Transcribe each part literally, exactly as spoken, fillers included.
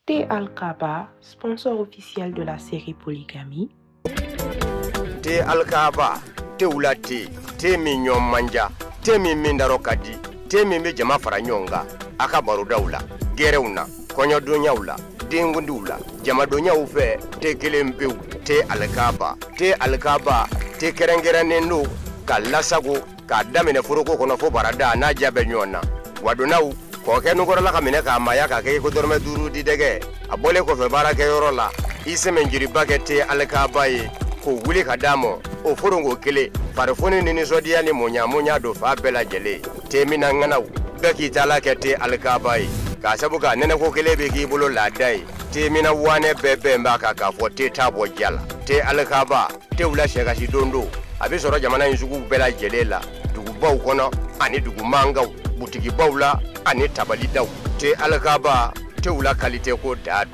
Thé Alkaba, sponsor officiel de la série Polygamie. Thé Alkaba, thé oula thé, thé mignon manja, thé mi mindaro kadi, thé mi me jama faranyonga, akabaru daula, gereuna, konyo donyaula, dingundula, jama donya ufe, thé kelempeu, thé Alkaba, thé Alkaba, thé kerengera nendo, kalasago, kadamine furuko kono fo barada na jabe nyona. Wadonau ko ke nugora la kamine ka maya ka ke ko dorme duru di dege abole ko fe barake yorola ise menjiri bakete Alkaba yi ko wuli kadamo o forongo kele parfoni ni zodia ni monya monya do fa bela jele temina nganaw beki tala kete Alkaba yi ka sabuka nene ko kele be ki bolo la dai temina wane bebe mbaka ka fote tabo jala te Alkaba te ula shega shi dondo abisoro jamana inzugu bela jele la dugu baw kono ani dugu mangaw butigi bawla ani tabali daw te Alkaba te ula qualité ko dad.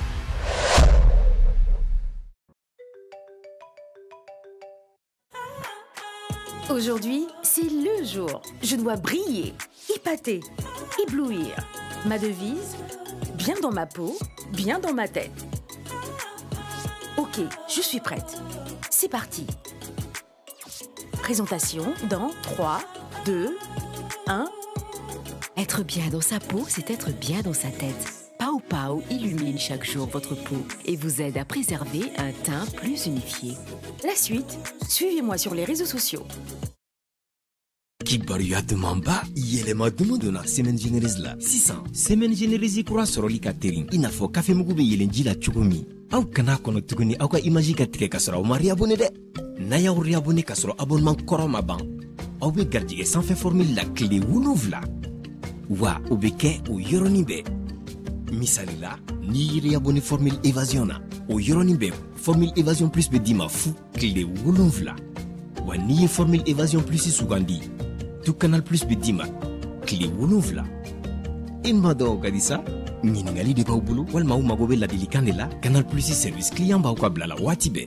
Aujourd'hui, c'est le jour. Je dois briller, épater, éblouir. Ma devise, bien dans ma peau, bien dans ma tête. Ok, je suis prête. C'est parti. Présentation dans trois, deux, un. Être bien dans sa peau, c'est être bien dans sa tête. Pao Pao illumine chaque jour votre peau et vous aide à préserver un teint plus unifié. La suite, suivez-moi sur les réseaux sociaux. Kibaru Mamba, yelema dumodo na semaine générale la. Sisan, semaine générale kura soroli ka terin. Ina fo café mugu be yelenji la chugumi. Aw kana kono tuguni aw ka image ka tige ka sɔrɔ aw ma riabone de. Na yaw riabone ka sɔrɔ abonnement kɔrɔ ma ban. Aw be garjige sanfɛ formule la clé wolonwula. Wa o be kɛ o yɔrɔnin bɛɛ. Misali la, ni yiri abonné formule évasion na, o yɔrɔnin bɛɛ formule évasion plus be di ma fu clé wolonwula. Wa ni ye formule évasion plus sugandi, tout canal plus be di ma clé wolonwula. I ma dɔn ka di sa? Ɲiningali de b'aw bolo walima aw mago bɛ ladilikan de la, canal plus service client b'aw ka bila la waati bɛɛ.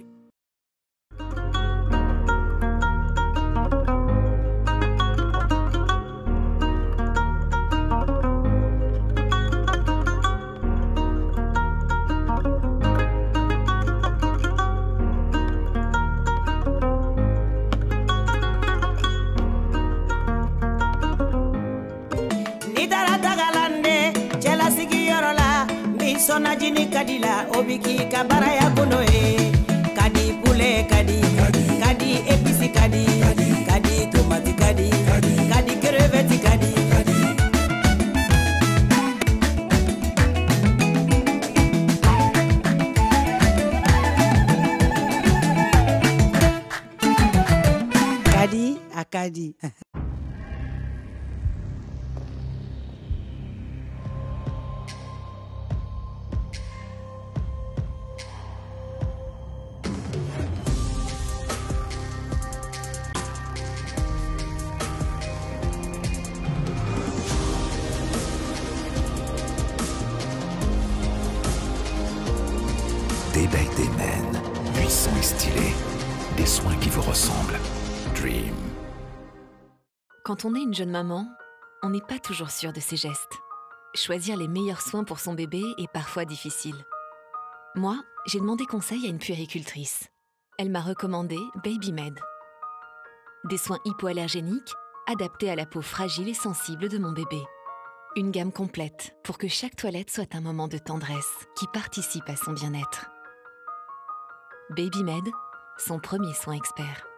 Sonajini kadila obiki kabara ya kono e kadi pule kadi kadi episi kadi kadi tomati kadi kadi crevette kadi kadi akadi. Day by Day Men, puissant et stylé, des soins qui vous ressemblent. Dream. Quand on est une jeune maman, on n'est pas toujours sûr de ses gestes. Choisir les meilleurs soins pour son bébé est parfois difficile. Moi, j'ai demandé conseil à une puéricultrice. Elle m'a recommandé Babymed. Des soins hypoallergéniques adaptés à la peau fragile et sensible de mon bébé. Une gamme complète pour que chaque toilette soit un moment de tendresse qui participe à son bien-être. Babymed, son premier soin expert.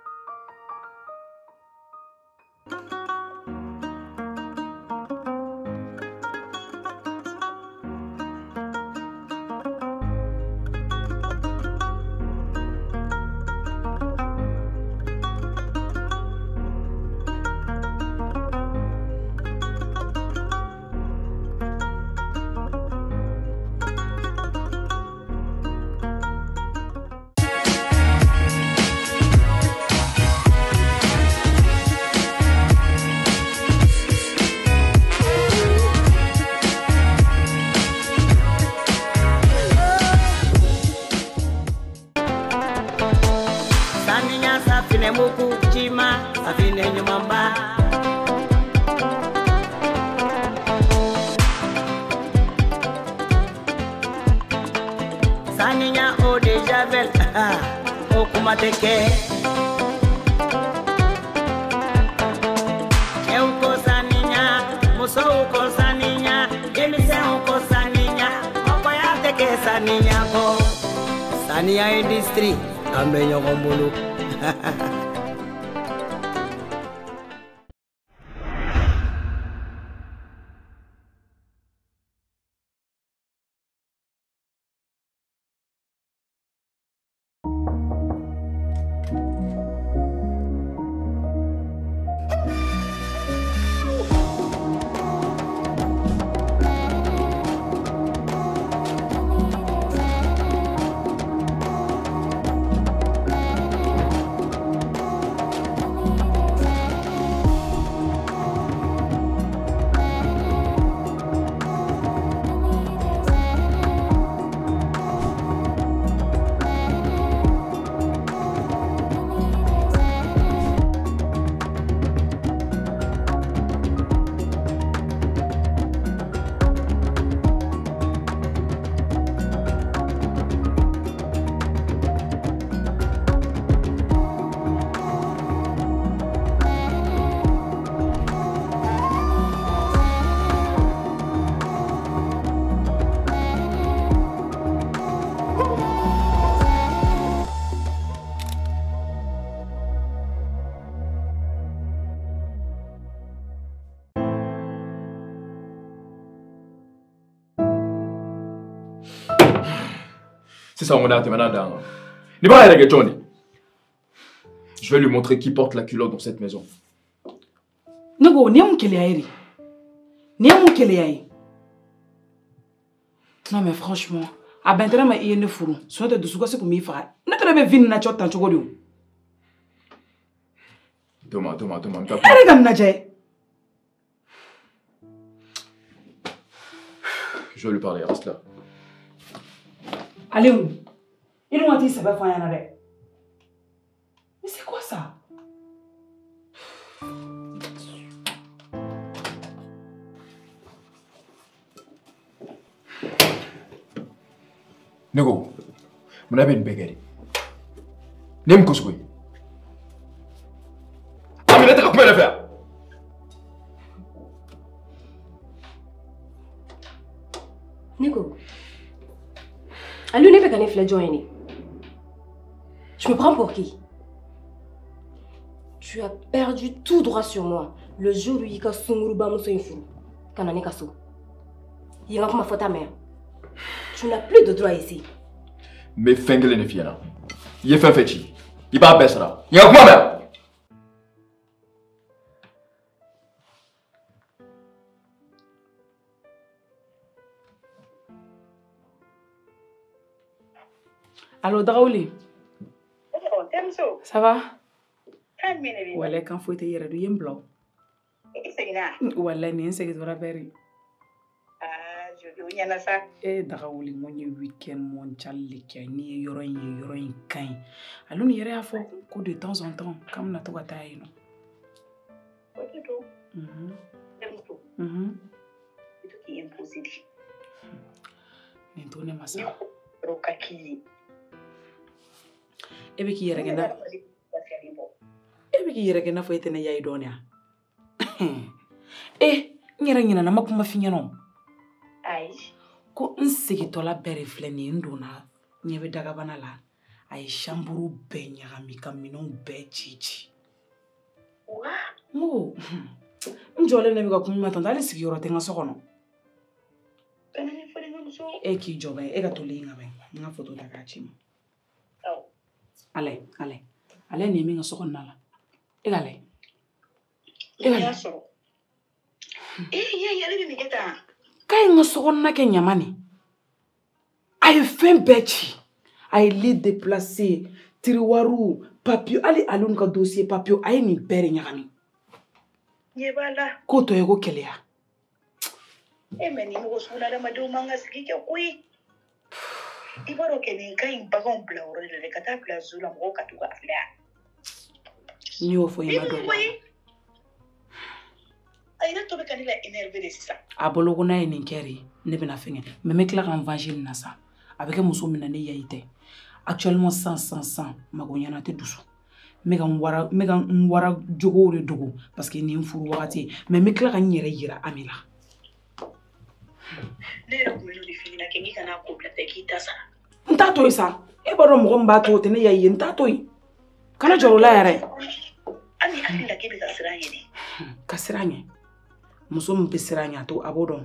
Saninya o de javel o kuma teke Eu ko saninya muso ko saninya emise ko saninya o ya teke saninya ko Sania industry ambe nyokombulu C'est ça, on a maintenant. Johnny. Je vais lui montrer qui porte la culotte dans cette maison. Nego, ni mon keleaïri. Ni mon keleaï. Non mais franchement, à bentera ma iye ne furu. Soit de souka c'est pour m'y faire. Ne te lève vine na chot tan chogodio. Thomas, Thomas, Thomas. Elle est na jay. Je vais lui parler, reste là. Allez où? Il m'a dit ça va faire un arrêt. Mais c'est quoi ça? Nego, mon ami est bégari. N'aime que ce que. Ah, mais là, t'as combien d'affaires? Nego. Allô, n'est pas qu'un effet joiné. Je me prends pour qui? Tu as perdu tout droit sur moi le jour où il y a Sumuruba Moussoinfou. Kanane Kasso. Il y a ma faute à mère. Tu n'as plus de droit ici. Mais Fengele ne fiera. Il est fait féchi. Il va baisser là. Il y a ma mère. Allô, Draouli. Ça va? Voilà, quand faut te y aller, il blanc. Voilà, ni c'est que tu vas faire. Ah, je veux y aller ça. Eh, Draouli, mon week-end, mon chali, qui a ni yoro ni yoro ni kain. Alors, ni yere à fond, que de temps en temps, comme na toga taille, non? Ok, tout. Mhm. C'est tout. Mhm. C'est tout qui est imposé. N'entendez pas ça. Rokaki. Ebe ki yere gena. Ebe ki yere gena fo etene yayi donia. Eh, nyere nyina na makuma finyano. Ai. Ko nsegi tola bere fleni ndona. Nyebe daga bana la. Ai shamburu be nyagami kamino be chichi. Wa? Mo. Njole ne biga kuma tanda ali sigi yoro tenga sokono. Kanani fo de so. E ki jobe e ga tolinga be. Nga foto daga chima. Oh. Ale, ale. Ale ni mi nga sokono nala. E gale. E gale. Eh, ya ya le ni geta. Kay nga sokono na ke nyamani. Ay fen bechi. Ay li déplacer tiroiru papier ali alun ka dossier papier ay ni bere nyagami. Yebala. Ko to yego kelea. E meni mo sula da madu manga siki kui. Ibaro kene kai bagon blauro le kata plazo la mo katuga afla. Ni o fo yima do. Ay na to be kanila énervé de ça. Abolo ko na ni keri ne bena fenge. Me me kla kan vangile na sa. avec un muso mina ne yaite actuellement cent cent cent magonyana te dusu mega wara mega wara jogo re dogo parce que ni furu wati mais me kla ka nyere yira amila ne ro ko jodi fini na kengi kana ko plate ki tasa nta to isa e baro mo mba to te ne yayi nta to yi kana joro la yare ani ani la kebe kasiranye ni kasiranye muso mpe siranya to abodon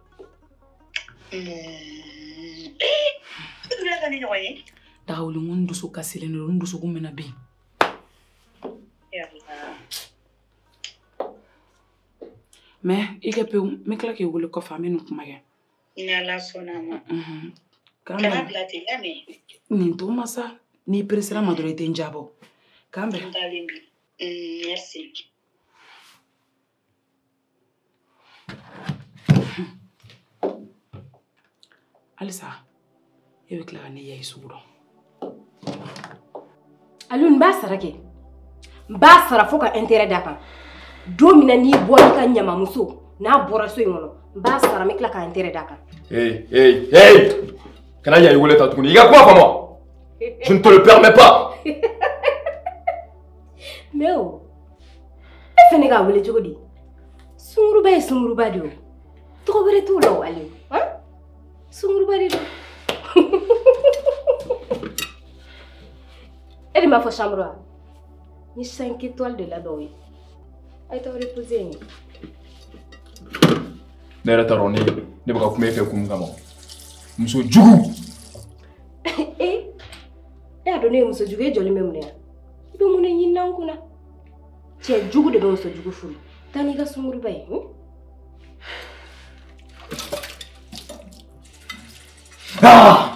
mm eh dula ka ni nyoye da wuli ngundu su kasile no ndu su kumena bi mais ike pe me kla ke wuli ko fami no kuma ge ina la sona ma mhm kana plate yame ni to masa ni presera madure te njabo kambe ndalimbi mm merci Alisa ewe kla ne yayi suguro Alun ba sarake ba sara foka intérêt daka domina ni boy ka nyama muso na bora so ngono ba sara me kla ka intérêt daka hey hey hey kana yayi wole ta tukuni iga quoi pour moi je ne te le permets pas mais oh e fene ga wole jogodi sunguru ba sunguru ba dio to bere to lo ali hein sunguru ba dio elle m'a fait chambre ni cinq étoiles de la doy ay to reposer ni nera taroni ne baka kuma fe kum gamo muso jugu eh e adone muso jugu e joli memne be mun ni nankuna che jugu de muso jugu fulu tani ga sumuru bay ah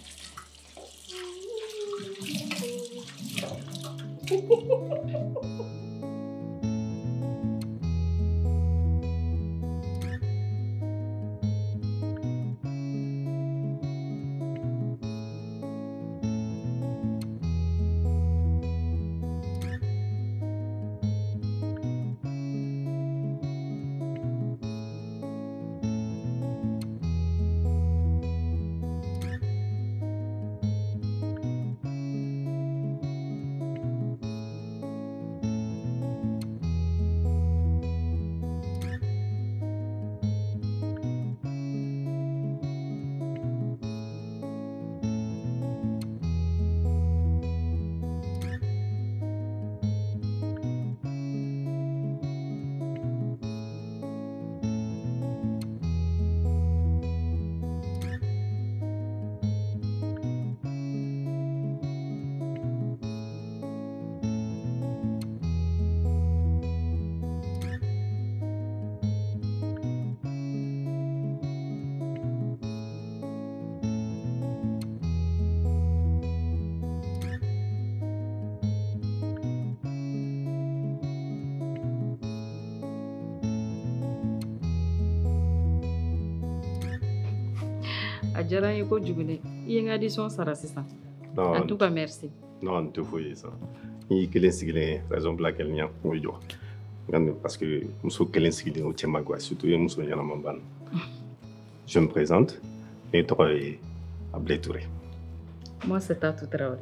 Adjara yeko jugune yenga addition sara sisan en tout cas merci non ne te fouille ça ni kelen sigile raison pour laquelle nya ko jo parce que muso kelen sigile o chema quoi surtout muso yana mamban je me présente et toi Ablé Touré. Moi c'est Tatou Traoré.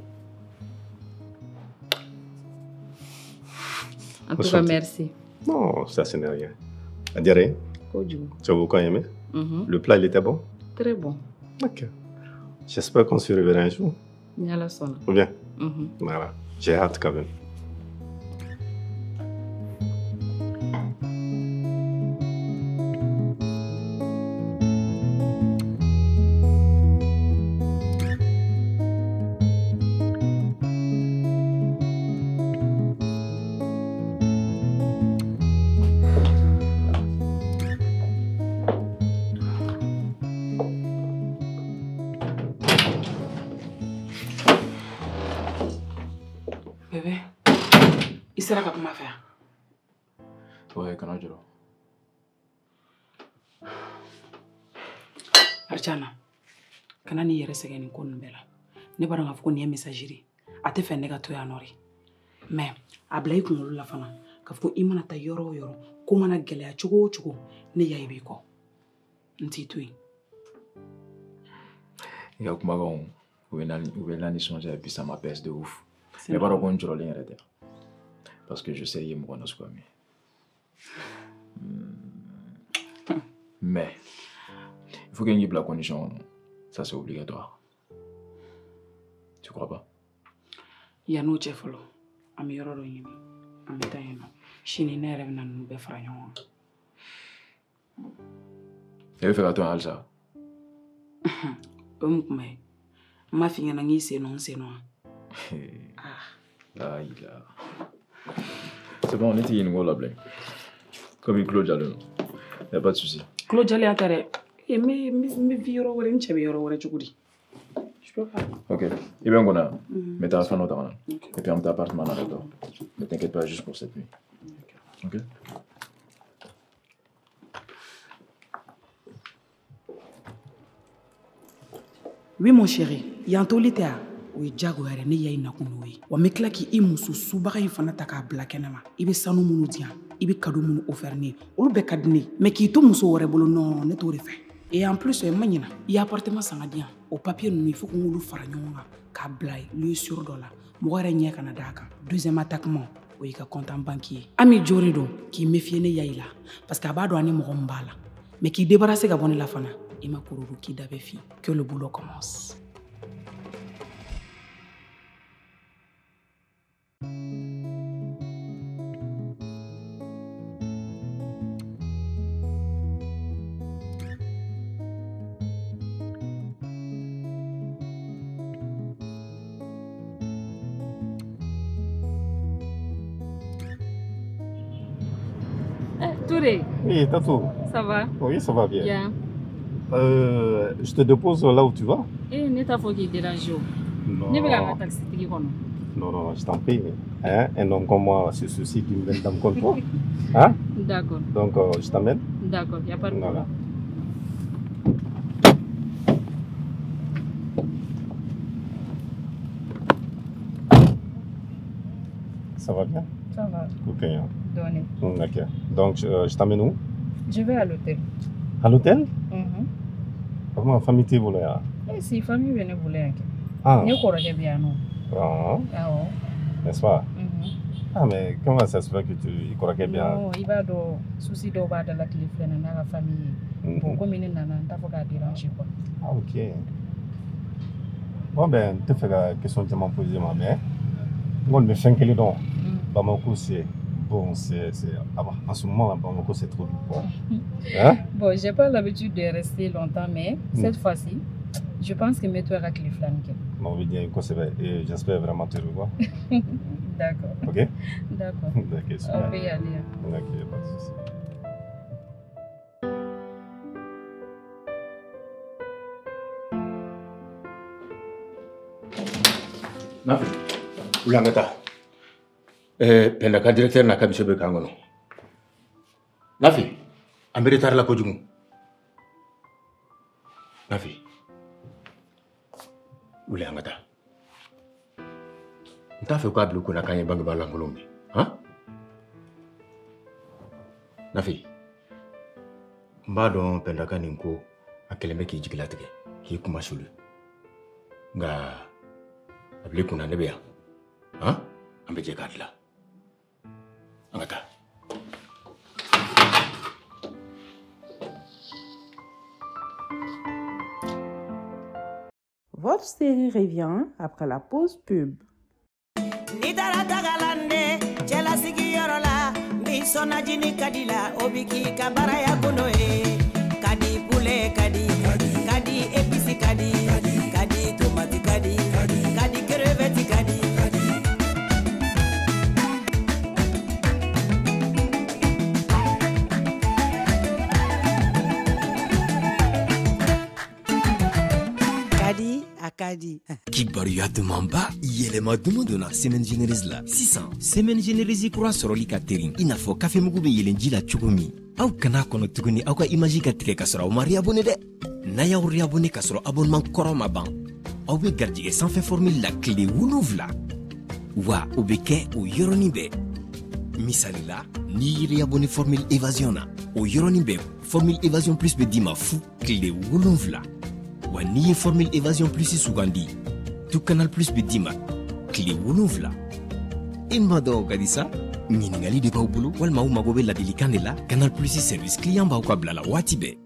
En tout cas merci. Non, ça ce n'est rien. Adjara tu as beaucoup aimé? Mm-hmm. Le plat il était bon? Très bon. Ok. J'espère qu'on se reverra un jour. Niala sona. Ou bien? Mm-hmm. Voilà. J'ai hâte quand même. Sera ka kuma faire. Ouais, kana jiro. Archana. Kana ni yere segeni ko nbela. Ne bara ngafuko ni messagerie. Ate fe ne ga to ya nori. Mais ablay ko ngulu la fana. Kafuko imana ta yoro yoro. Ko mana gele ya chugo chugo ne ya ibiko. Nti tui. Il y a kuma kan u bɛ n'a nisɔndiya et puis ça m'apaise de ouf. Mais pas qu'on jɔrɔlen yɛrɛ tɛ. Parce que je sais il y a mɔgɔ nasugu min. Mais il faut qu'il y ait la condition. Ça c'est obligatoire. Tu crois pas? Il y a nos chefs là. Ami yɔrɔ dɔ ɲini. An bɛ taa yen nɔ. Sini ne yɛrɛ bɛ na ninnu bɛɛ fara ɲɔgɔn kan. E bɛ fɛ ka to yan halisa? O ye mun kuma ye? N m'a f'i ɲɛna n k'i sen nɔ n sen nɔ. Là, il a... C'est bon, on était une grosse blague. Comme il Claude Jalen. Il n'y a pas de souci. Claude Jalen, attends. Et mais mais vieux rôle, il n'y a pas de souci. Je peux pas. Ok. Et bien, on a. Mais t'as fait notre temps. Et puis, on t'a appartement là dedans. Ne t'inquiète pas juste pour cette nuit. Ok. Oui, mon chéri. Il y a un tolité. O ye jagoya ne y'a ina kun n'o ye wa n bɛ tila k'i muso subaga in fana ta k'a bila kɛnɛ ma i bɛ sanu minnu di yan i bɛ cadeau minnu offert ne ye olu bɛɛ ka di ne ye mais k'i to muso wɛrɛ bolo non ne t'o de fɛ et en plus ma ɲina i ye appartement san ka di yan o papier ninnu il faut qu'on k'olu fara ɲɔgɔn kan k'a bila lieu sûr dɔ la mɔgɔ yɛrɛ ɲɛ kana d'a kan deuxième attaquement o y'i ka compte en banque ye Ami jori don k'i méfier ne yayi la parce que a b'a dɔn ani mɔgɔ min b'a la mais k'i débarrasser ka bɔ ne la fana i ma kururu k'i da bɛ fi que le boulot commence. Touré. Oui, Tatou. Ça va? Oui, ça va bien. Bien. Euh, je te dépose là où tu vas. Eh, ne t'a pas qu'il dérange. Non. Ne veux pas que taxi te non. Non, non, je t'en prie. Hein? Un homme comme moi, c'est ceci qui me donne dans le contrôle. Hein? D'accord. Donc, euh, je t'amène. D'accord, il n'y a pas de problème. Voilà. Ça va bien? Ça va. Ok. Hein? Donné. Ok. Donc, euh, je t'amène où? Je vais à l'hôtel. À l'hôtel? Mhm. Comment famille t'es voulu? Eh, si famille vient vous voulez. Ah. Ne crois bien non. Ah. Ah oh. N'est-ce pas? Mhm. Ah, mais comment ça se fait que tu crois bien? Non, il va do souci do ba de la téléphone na la famille. Mhm. Pour comme il nana, t'as pas qu'à déranger quoi. Ah, ok. Bon, ben, tu fais la question que tu m'as posée, ma mère. Moi, je me fais un peu donc. Bamako, c'est. Bon, c'est. En ce moment, Bamako, c'est trop bon. Hein? Bon, j'ai pas l'habitude de rester longtemps, mais mm. cette fois-ci, je pense que mets-toi avec les flammes. Bon, oui, bien, et j'espère vraiment te revoir. D'accord. Ok? D'accord. D'accord, super. On peut y aller. Ok, pas de souci. Nafi, ulangata. Eh, penda ka directeur na ka monsieur be kangono. Nafi, ambere tar la ko jumu. Nafi. Ulangata. Nta fe ko ablu ko na kanye bangi balangolombe. Hein? Nafi. Mbado penda ka ninko akeleme ki jigilatige. Ki kuma shulu. Nga abli kuna nebe ya. Hein? Ambe je kadla. Angata. Votre série revient après la pause pub. Nidara tagalande, chela sigi yorola, misona jini kadila, obiki kabara ya kunoe, kadi pule kadi, kadi episi kadi, kadi tomati kadi, kadi crevette kadi. Kadi akadi. Kibaruya demamba yelema duman donna semaine généreuse la sisan semaine généreuse kura sɔrɔli ka terin i n'a fɔ kafe mugu bɛ yɛlɛn ji la cogo min aw kana kɔnɔ tuguni aw ka image ka tigɛ ka sɔrɔ aw ma réabonné dɛ n'a y'aw réabonné ka sɔrɔ abonnement kɔrɔ ma ban aw bɛ garijɛgɛ sanfɛ formule la tile wolonwula wa o bɛ kɛ o yɔrɔnin bɛɛ misali la n'i y'i réabonné formule évasion na o yɔrɔnin bɛɛ formule évasion plus bɛ d'i ma fu tile wolonwula wa n'i ye formule évasion plus sugandi tout canal plus bɛ d'i ma tile wolonwula i ma dɔn ka di sa ɲiningali de b'aw bolo walima aw mago bɛ ladilikan de la canal plus service client b'aw ka bila la waati bɛɛ.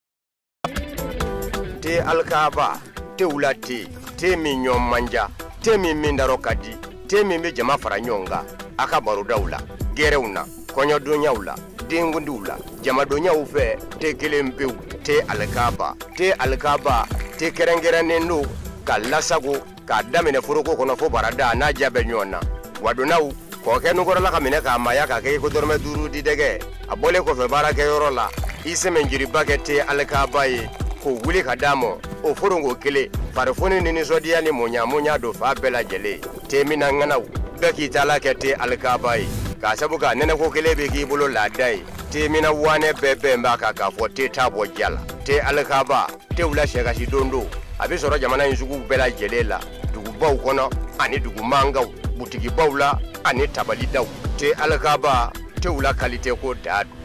te alkaba te wula te te min ɲɔgɔn manja te min min daro ka di te min bɛ jama fara ɲɔgɔn kan a ka barodaw la gɛrɛw na kɔɲɔdonyaw la denkundiw la jamadonyaw fɛ te kelen pewu te alkaba te alkaba te kɛrɛnkɛrɛnnen don ka lasago k'a daminɛ foroko kɔnɔ fo barada n'a ja bɛ ɲɔgɔn na wadonaw k'o kɛ nukɔrɔla ka minɛ k'a maya k'a kɛ i ko dɔrɔmɛ duuru di dɛgɛ a bɔlen kɔfɛ baarakɛyɔrɔ la i sɛmɛnjiriba kɛ te alkaba ye k'o wuli ka d'a ma o foronko kelen farifoni ni nisɔndiya ni muɲamuɲa don fa bɛɛ lajɛlen te mina ŋanaw bɛɛ k'i taala kɛ te alkaba ye k'a sabu ka nɛnɛko kelen bɛ k'i bolo laada ye te mina wanɛ bɛɛ bɛn b'a kan k'a fɔ te t'a bɔ ja la te alkaba tew la sɛgasi don don a bɛ sɔrɔ jamana in sugu bɛɛ lajɛlen la dugubaw kɔnɔ ani dugumangaw butigibaw la ani tabalidaw te alkaba tew la kalite ko daa don.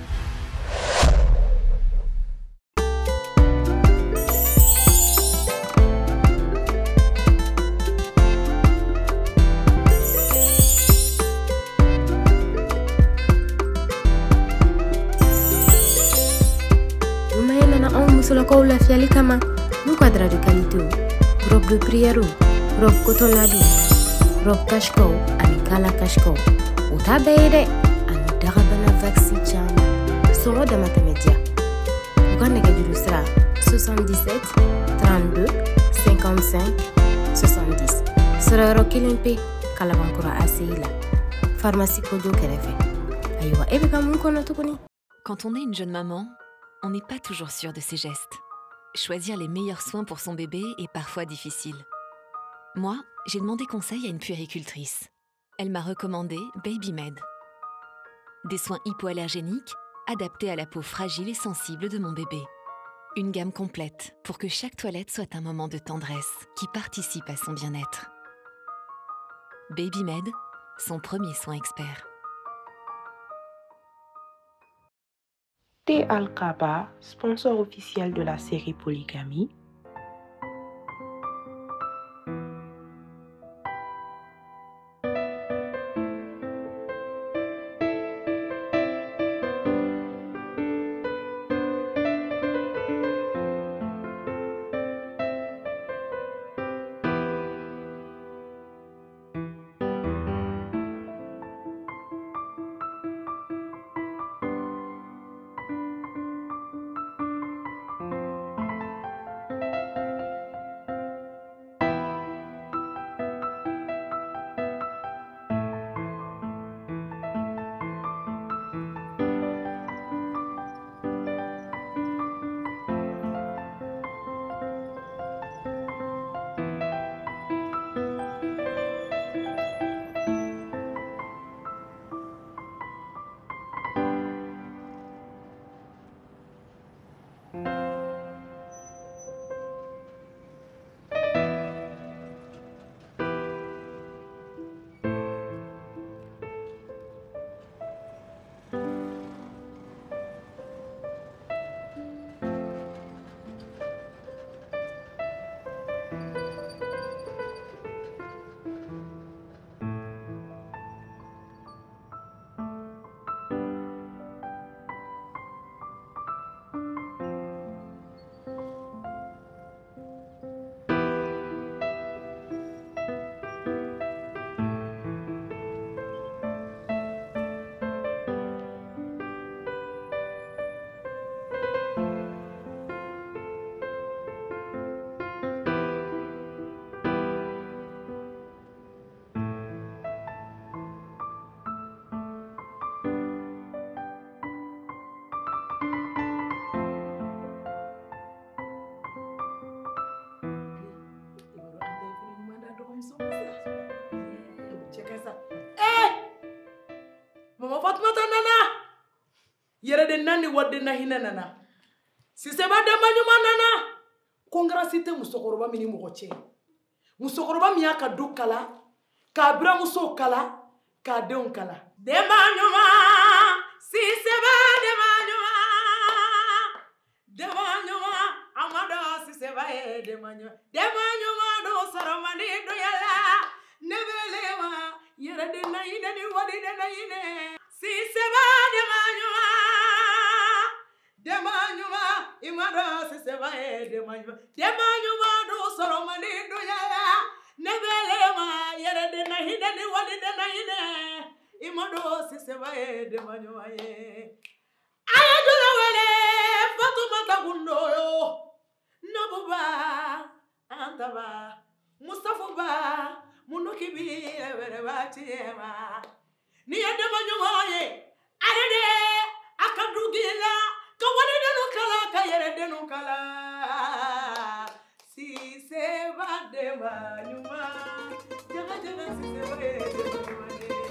Solo kau la fiali kama nu quadra de qualité robe de prière robe coton lado robe cashco ani kala cashco o tabeide ani darabana vaxi chama soro da matamedia uganda ke dirusra soixante-dix-sept trente-deux cinquante-cinq soixante-dix soro kilimpe kala bankura asila pharmacie kodo kerefe aywa ebe kamun kono tukuni. Quand on est une jeune maman, on n'est pas toujours sûr de ses gestes. Choisir les meilleurs soins pour son bébé est parfois difficile. Moi, j'ai demandé conseil à une puéricultrice. Elle m'a recommandé Babymed. Des soins hypoallergéniques adaptés à la peau fragile et sensible de mon bébé. Une gamme complète pour que chaque toilette soit un moment de tendresse qui participe à son bien-être. Babymed, son premier soin expert. T. Alkaba, sponsor officiel de la série Polygamie. Fatmata nana yere de nani wadde na hina nana si seba de manyuma nana kongrasite musokoroba mini mogoche musokoroba mi aka dokala ka bra muso kala ka deon kala de manyuma si seba de manyuma de manyuma Amado si se va de maño de maño mado saramani do yalla nebelewa yere de naine ni wadi de naine si se va de maño de maño imado si se va de maño de maño mado saramani do yalla nebelewa yere de naine ni wadi de naine imado si se va de maño aye ayadula wele Fatumata Gundoyo Nabuba Antaba Mustafa Munuki bi everybody ema Ni adama nyoye Adede akadugila Kawani denu kala kayere denu kala Si se va de manyuma Jaga jaga si se va de manyuma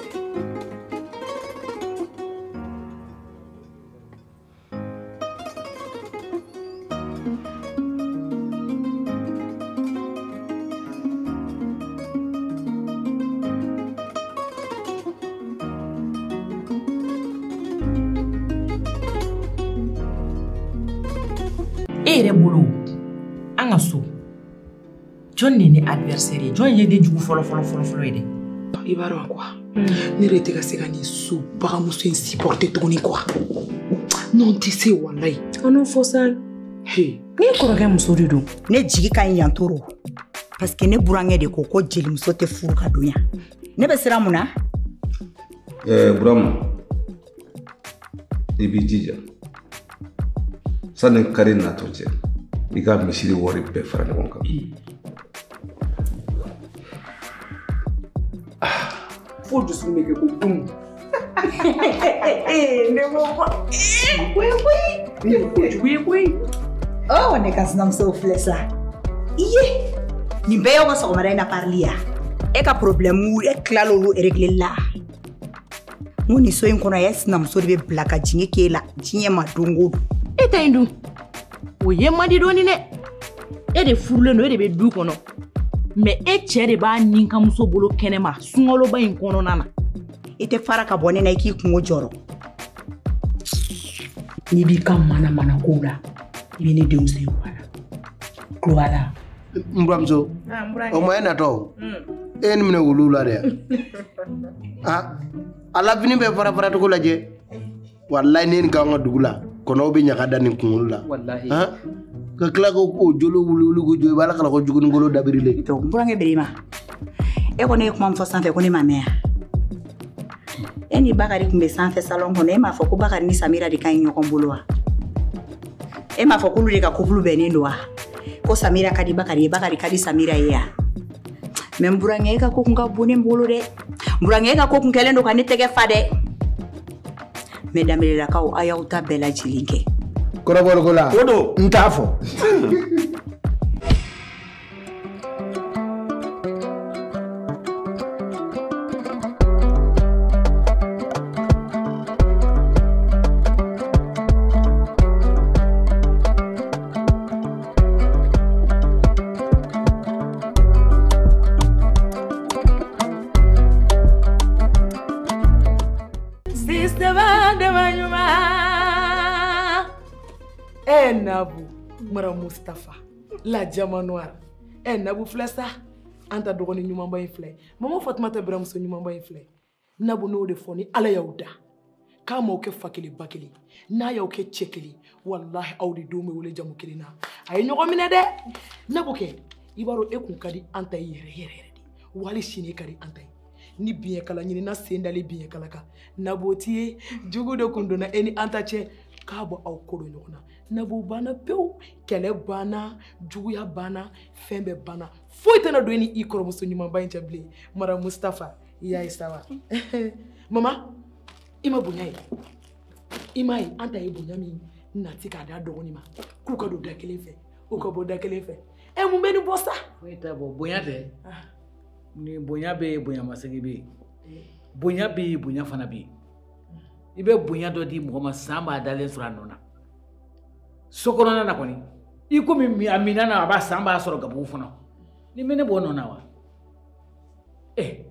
Ere bolo anga so John ni adversaire John ye de jugu folo folo folo folo ide ibaro quoi ni rete ka sega ni so ba muso insupporter toni quoi non tu sais wallahi ono fosal hey ni ko ga muso de do ne jigi kan yantoro parce que ne burange de ko ko jeli muso te furu ka dunya ne be sira muna eh buram ibi jija sanen karin na toje iga misiri wori be fara ne wonka faut juste me que boum ne mo oui oui oui oui oh ne kasna mso flesa iye ni beyo ko so mara ina parlia e ka problème ou e klalo lu régler là moni so inkono yes na mso be blaka jinge kela jinye madongo eta indu o ye madi doni ne e de furule no e de be du kono mais e chere ba ninka muso bolo kenema sungolo ba in kono nana ite fara ka bone na iki kungo joro ni bi kam mana mana kula ibe ni deum se wala wala mbramzo o mo ena to en mine wulula de ah ala vini be fara fara to ko laje wallahi nen ga ngadugula kono be nyaka dani kungulla wallahi ha ka kala ko ko jolo wulu go joy bala kala ko jugun ngolo dabiri le to burange berima e ko ne ko mam fo sanfe ko ne mamea eni bakari kumbe sanfe salon ko ne ma fo ko bakari ni Samira di kan nyoko mbulwa e ma fo ko lu de ka couple be ni ndwa ko Samira kadi bakari bakari kadi Samira ya men burange ka ko kunga bune mbulu de burange ka ko kunkelendo ka ni tege fade Mesdames la kaw ayauta bela jilinke korobol ko la odo ntafo Nabu mara Mustafa la jama noir eh Nabu flesa anta dogoni nyuma mbay flé mama Fatmata Biram so nyuma mbay flé Nabu no de foni ala yawda kama oke fakili bakili na ya oke chekili wallahi awdi doomi wole jamu kilina ay nyoko mine de Nabu ke ibaro ekun kadi anta yere yere di wali shini kadi anta ni biye kala nyini na sendali biye kala ka Nabu tie jugo de kundona eni anta che kabo aw kodo nyokona Nabu bana pew kele bana juguya bana fembe bana foitana do ni ikoro muso nyuma bayincha ble mara Mustafa ya isawa mama ima bunyai imai anta e bunyami natika da dogoni ma ku ka do dakele fe o ko bo dakele fe e mu beni bossa foita bo bunyate ni bunya be bunya masigi be bunya be bunya fana be ibe bunya do di mo ma samba dalen suranona sokorona na koni iko mi amina na ba samba soro gabu fana ni mene bono na wa eh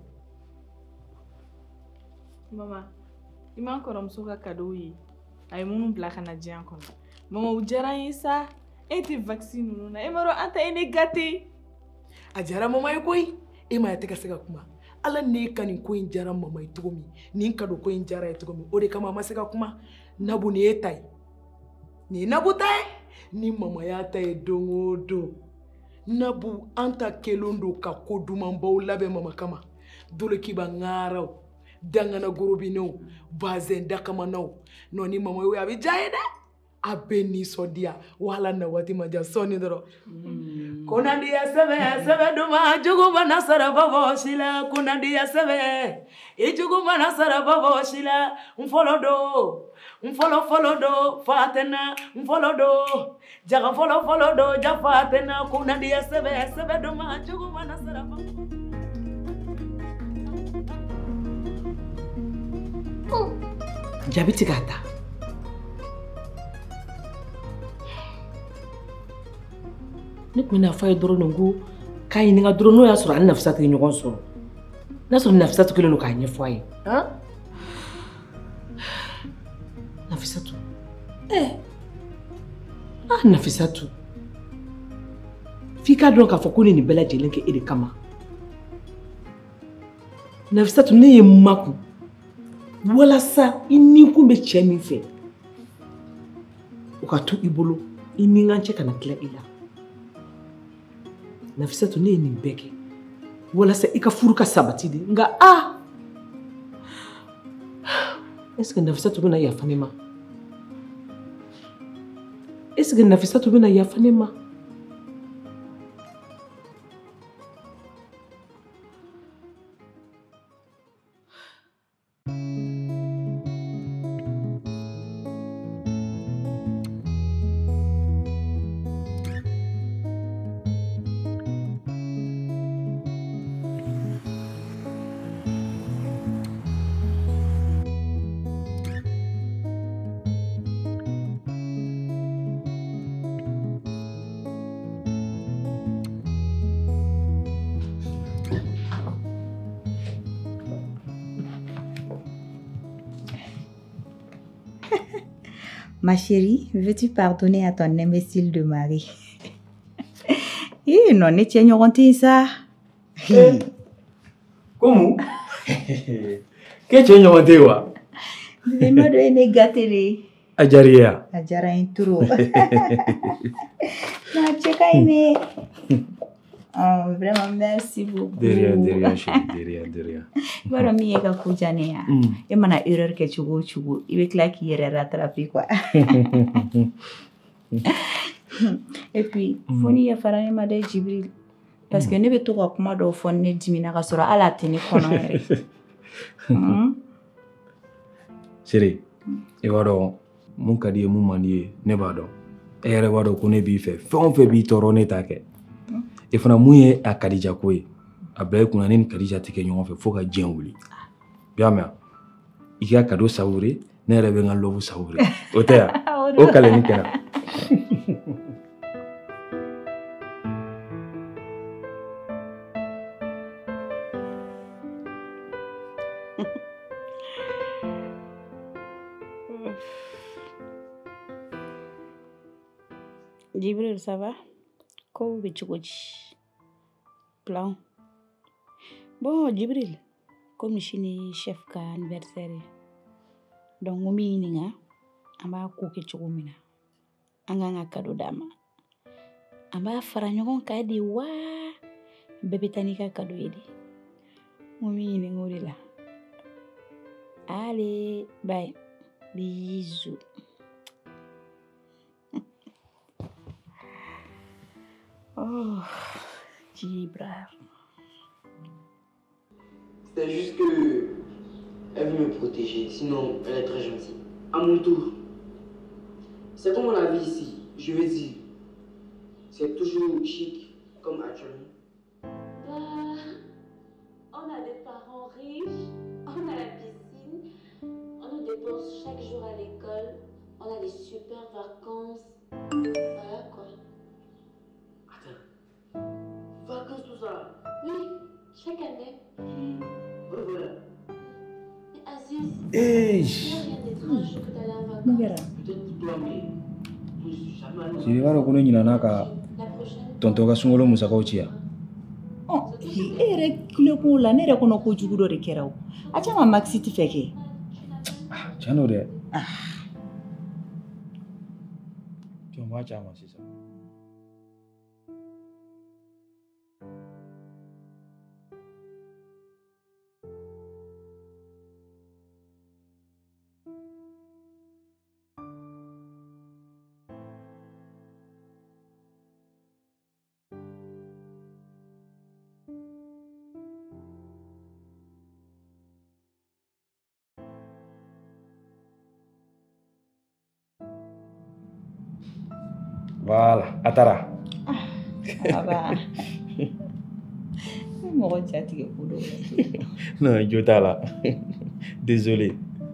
mama ima ko ram so ka kado yi ay munu bla kana jian kono mama u jara isa E tɛ vaccine ninnu na. E m'a dɔn an ta ye ne gâté. A diyara mama ye koyi. E ma tɛ ka se ka kuma. Ala ne ka nin ko in diyara mama ye cogo min. Nin ka don ko in diyara ye cogo min. O de kama a ma se ka kuma. Nabu ni e ta ye. Ni Nabu ta ye. Ni mama y'a ta ye don o don. Nabu an ta kelen don ka ko dumanbaw labɛn mama kama. Dole k'i ba ŋaaraw. Dangana gorobinɛw. Bazɛn dakamanaw. Non ni mama ye a bɛ diya ye dɛ. A bɛ nisɔndiya. Wala na waati ma diya sɔɔni dɔrɔn. Kunadiya sɛbɛ sɛbɛ duman jugu mana sara bɔbɔ si la. Kunadiya sɛbɛ i jugu mana sara bɔbɔ si la. N fɔlɔ don. N fɔlɔ fɔlɔ don. Fa tɛna. N fɔlɔ don. Jaga fɔlɔ fɔlɔ don. Ja fa tɛna. Kunadiya sɛbɛ sɛbɛ duman jugu mana sara bɔbɔ. Jaabi ti k'a ta. Ne tun bɛna fɔ a ye dɔrɔn de ko k'a ɲininka dɔrɔn n'o y'a sɔrɔ a ni Nafisatu ye ɲɔgɔn sɔrɔ. N'a sɔrɔ Nafisatu kelen don k'a ɲɛfɔ a ye. Nafisatu. Eh. Ah Nafisatu. F'i k'a dɔn k'a fɔ ko ne nin bɛɛ lajɛlen kɛ e de kama. Nafisatu ne ye n makun. Walasa i nikun bɛ cɛ min fɛ. O ka to i bolo i ni ŋan cɛ kana tila i la. Nafisatu ne ye nin bɛɛ kɛ walasa i ka furu ka sabati de nka ah est-ce que Nafisatu bɛna yafa ne ma est-ce que Nafisatu bɛna yafa ne ma Ma chérie, veux-tu pardonner à ton imbécile de mari? Eh non, ne tiens pas ça. Comment? Qu'est-ce que tu as dit? Je me dois ne gâter. Ajaria. Ajara intro. Na chekaine. Oh, vraiment merci beaucoup. De rien, de rien, chérie, de rien, de rien. Voilà, mi ega kujanea. Et mana erreur que tu go, tu go. Il veut que qui est rattrapé quoi. Et puis, foni ya farane ma de Jibril. Parce que ne be to ko kuma do fonne dimina ka soro ala teni kono ere. Chérie, e wado mun kadi mun mandi ne ba do. E yɛrɛ b'a dɔn ko ne b'i fɛ fɛn o fɛn b'i tɔɔrɔ ne t'a kɛ. E fana mun ye a Kadija ko ye a bila i kunna ne ni Kadija tɛ kɛ ɲɔgɔn fɛ fo ka diɲɛ wuli. I y'a mɛn wa? I ka cadeau savourer ne yɛrɛ bɛ n ka love savourer. O tɛ ya? O kalɛni kɛra. Jibril, ça va? Comment tu vas? Plan. Bon, Jibril, comme je suis chef ka anniversaire, donc on m'y ninga, on va cooker chouomina, on va un cadeau d'ama, on va faire un yon cadeau wa, bébé tanika cadeau edi, on m'y ninga là. Allez, bye, bisous. Oh, Gibra. C'est juste que elle veut me protéger, sinon elle est très gentille. À mon tour, c'est comme la vie ici, je veux dire. C'est toujours chic, comme actuellement. Bah, on a des parents riches, on a la piscine, on nous dépense chaque jour à l'école, on a des super vacances. Voilà quoi. Vacances, tout ça? Oui, chaque année. Oui, voilà. Mais Aziz, Hey. il n'y a rien d'étrange que d'aller en vacances. Peut-être pour toi, mais Si les gens connaissent Ninanaka, tonton Gasungolo Musakauchia. Oh, et le coup la nere kono ko jugudo de keraw. Acha ma maxi ti feke. Chano de. Ah. Tu m'as chama c'est ça. Voilà, Atara. Ah bah. Non, Yotala. Désolé.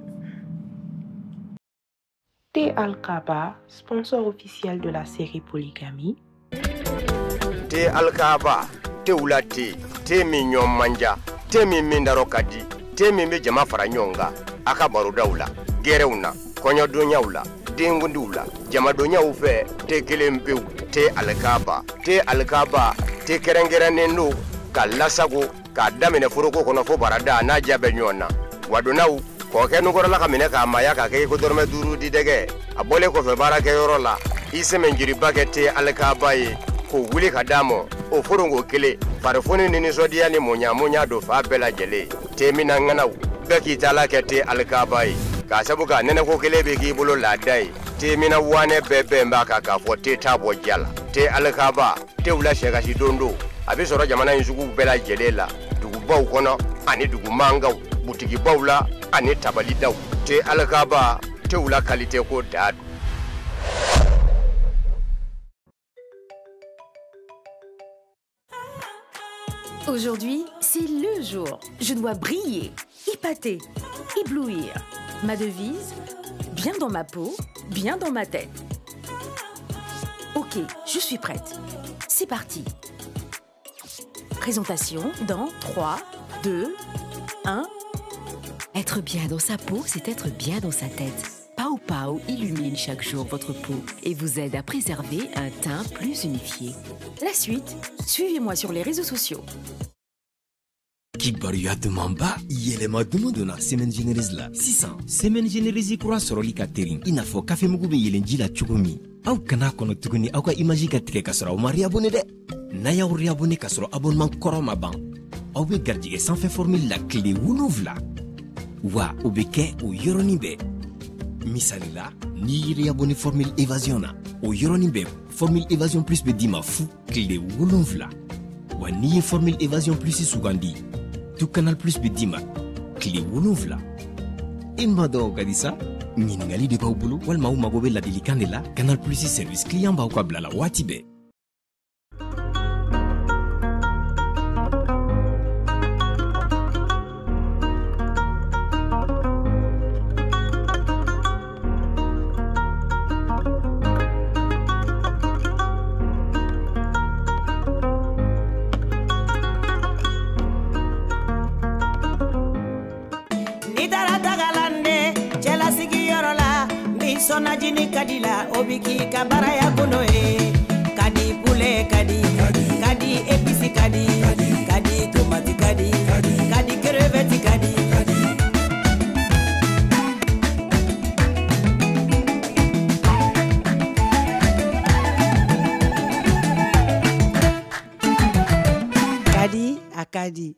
Thé Alkaba, sponsor officiel de la série Polygamie. Thé Alkaba, thé oula thé, thé mignon manja, thé mi mindaro kadi, thé mi me jama fara nyonga, aka baroda oula, gere una, konyo donya oula. Dengundi ula jama donya ufe te kelempew te alkaba te alkaba te kerengerane ka lasago ka damene foroko kono fo barada na jabe nyona wadonaw ko ke ngoro la kamene ka maya ka ke ko dorme duru di dege abole ko fe barake yorola iseme njiri bagete alkaba ye ko wuli ka damo o forongo kele farfoni ni zodia ni munya munya do fa bela jele te mina nganaw beki tala ke te alkaba ye ka sabuka nene ko kelebe ki bolo la dai te mina wane bebe mbaka ka fo te tabo jala te alkaba te ula shega shi dondo abi soro jamana inzugu bela jelela dugu baw kono ani dugu mangaw butigi bawla ani tabali daw te alkaba te ula kalite ko dad. Aujourd'hui, c'est le jour. Je dois briller, épater, éblouir. Ma devise, bien dans ma peau, bien dans ma tête. Ok, je suis prête. C'est parti. Présentation dans trois, deux, un. Être bien dans sa peau, c'est être bien dans sa tête. Pao Pao illumine chaque jour votre peau et vous aide à préserver un teint plus unifié. La suite, suivez-moi sur les réseaux sociaux. Kibaruya demamba yelema dumondo na semaine généreuse la sisan semaine généreuse kura soroli ka terin inafo café mugu be yelenji la chugumi aw kana kono tuguni aw ka image ka tige kasora o mari abonné de na ya uri abonné kasora abonnement koroma ban aw be gardige sans fait formule la clé wunuvla wa obeke o yoroni be misali la ni yiri abonné formule évasion na o yoroni be formule évasion plus be dima fou clé wunuvla wa ni formule évasion plus sugandi tout canal plus bedima clé wunuvla imado gadisa nyiningali de bawbulu wal mawu magobe la delikandela canal plus service client ba ko blala watibe. Sona jini kadila obiki kabara ya kono e kadi pule kadi kadi episi kadi kadi tomati kadi kadi crevette kadi kadi akadi.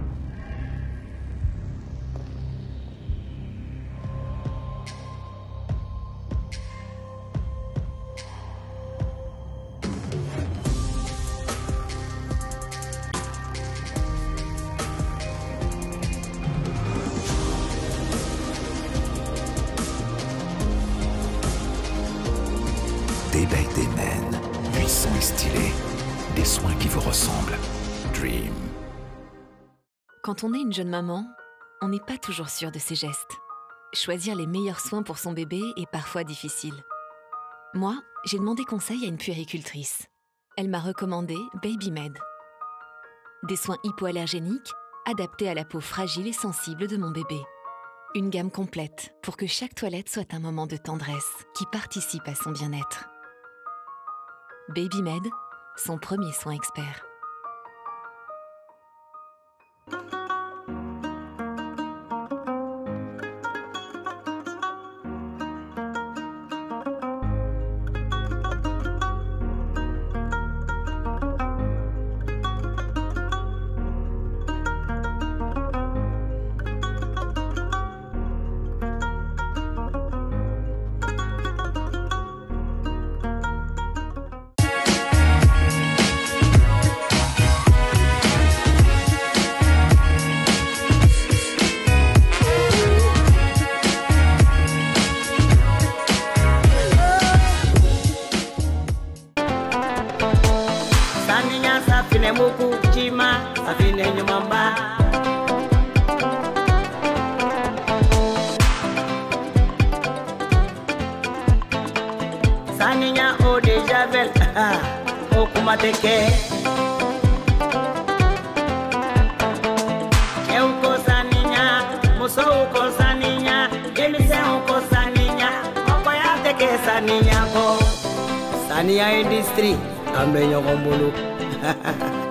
Des becs des naines, puissants et stylés, des soins qui vous ressemblent. Dream. Quand on est une jeune maman, on n'est pas toujours sûr de ses gestes. Choisir les meilleurs soins pour son bébé est parfois difficile. Moi, j'ai demandé conseil à une puéricultrice. Elle m'a recommandé BabyMed. Des soins hypoallergéniques adaptés à la peau fragile et sensible de mon bébé. Une gamme complète pour que chaque toilette soit un moment de tendresse qui participe à son bien-être. Babymed, son premier soin expert. Saninya o de javel o kuma teke eu ko saninya muso ko saninya demise ko saninya ko ya teke saninya ko saniya industry ambe nyokombulu